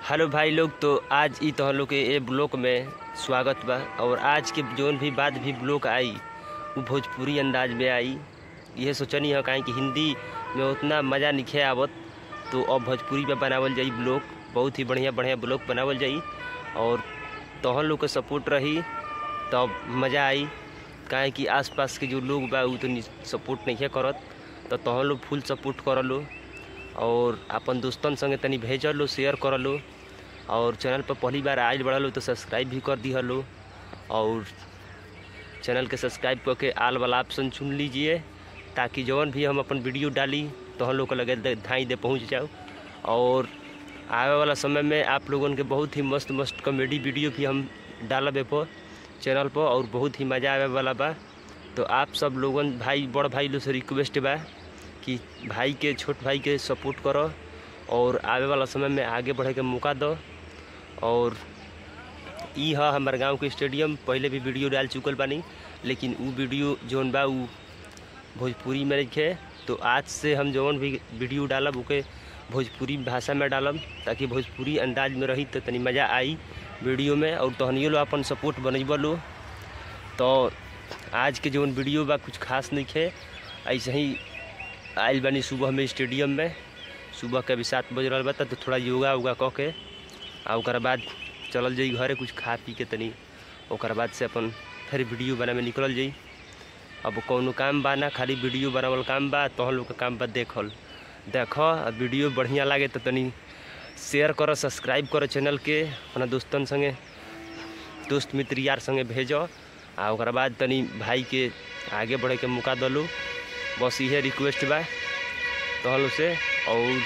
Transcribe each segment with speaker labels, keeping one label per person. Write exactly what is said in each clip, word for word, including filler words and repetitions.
Speaker 1: Hello भाई लोग, तो आज ई तोह लोग के ए ब्लॉग में स्वागत बा। और आज के जोन भी बात भी ब्लॉग आई वो भोजपुरी अंदाज में आई। यह सोचनी है काहे कि हिंदी में उतना मज़ा नहीं आवत, तो अब भोजपुरी में बनावल जाई ब्लॉग। बहुत ही बढ़िया बढ़िया ब्लॉग बनावल जाई और तोहन लोग के सपोर्ट रही तब मज़ा आई। काहे कि आसपास के जो लोग बा वो तो सपोर्ट नहीं करत, तो तोहन लोग फुल सपोर्ट कर लो और अपन दोस्तन संगे तनी भेज लो, शेयर कर लो। और चैनल पर पहली बार आयल बढ़ा लो तो सब्सक्राइब भी कर दी लो और चैनल के सब्सक्राइब करके आल वाला ऑप्शन चुन लीजिए, ताकि जौन भी हम अपन वीडियो डाली तो हम लोग को लगे धाई दे पहुंच जाओ। और आने वाला समय में आप लोगों के बहुत ही मस्त मस्त कॉमेडी वीडियो भी हम डालब पर चैनल पर और बहुत ही मज़ा आवे वाला बा। तो आप सब लोगों भाई बड़ भाई लोग से रिक्वेस्ट बा कि भाई के छोट भाई के सपोर्ट करो और आवे वाला समय में आगे बढ़े के मौका दो। और ई है हमारे गांव के स्टेडियम, पहले भी वीडियो डाल चुकल बानी, लेकिन वो वीडियो जौन बा वो भोजपुरी में रखे। तो आज से हम जौन भी वीडियो डालब ओके भोजपुरी भाषा में डालब, ताकि भोजपुरी अंदाज में रही तो तनी मज़ा आई वीडियो में। और तहनियो लो अपन सपोर्ट बनब लो। तो आज के जौन वीडियो बा कुछ खास नहीं है, ऐसे ही आयल बानी सुबह में स्टेडियम में। सुबह के अभी सात बज रहा बा, तो थोड़ा योगा वोगा कऽ के आ ओकर बाद चलल जाई घरे कुछ खा पी के तनी। ओकर बाद से अपन फिर वीडियो बनावे निकल जाई। अब कौनो काम बा ना, खाली वीडियो बनावल काम बा। तोहन लोग का काम बा देखल देख वीडियो बढ़िया लागे तो तनी शेयर करो, सब्सक्राइब करो चैनल के, अपना दोस्तन संगे दोस्त मित्र यार संगे भेजो। आ ओकर बाद तनी भाई के आगे बढ़े के मौका दलो। बस ये रिक्वेस्ट बा तोहन लोग से। और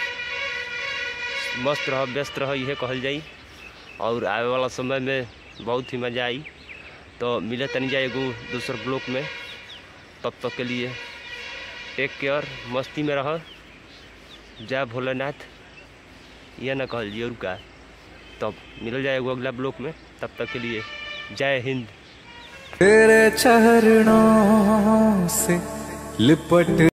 Speaker 1: मस्त रह व्यस्त रह यह कहल जाई। और आवे वाला समय में बहुत ही मज़ा आई। तो मिले तनी जाए एगो दूसर ब्लॉक में, तब तक के लिए टेक केयर, मस्ती में रह। जय भोलेनाथ यह ना कहल जी और का। तब मिल जाए एगो अगला ब्लॉक में, तब तक के लिए जय हिंद।
Speaker 2: तेरे चरणों से लिपट